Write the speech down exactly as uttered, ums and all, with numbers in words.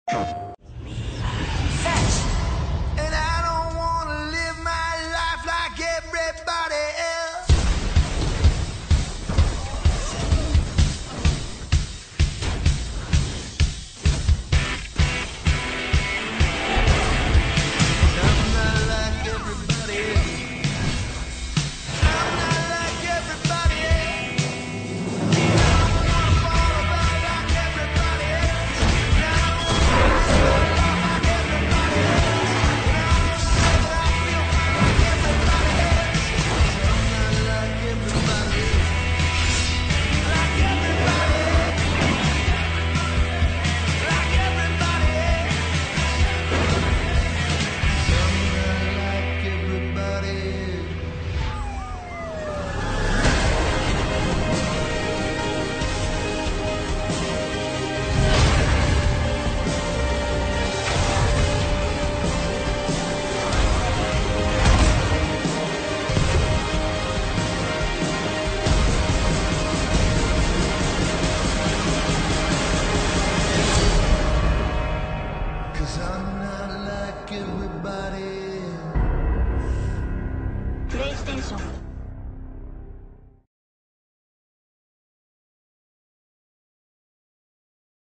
And I don't wanna live my life like everybody else. I'm not like everybody else. I'm not like everybody else. I don't wanna fall about like everybody else. And I don't wanna live my life like everybody else. And I don't say that I feel like everybody else. I'm not like everybody else. Like everybody else. Like everybody else. I'm not like everybody else. Cause I'm not like everybody else. PlayStation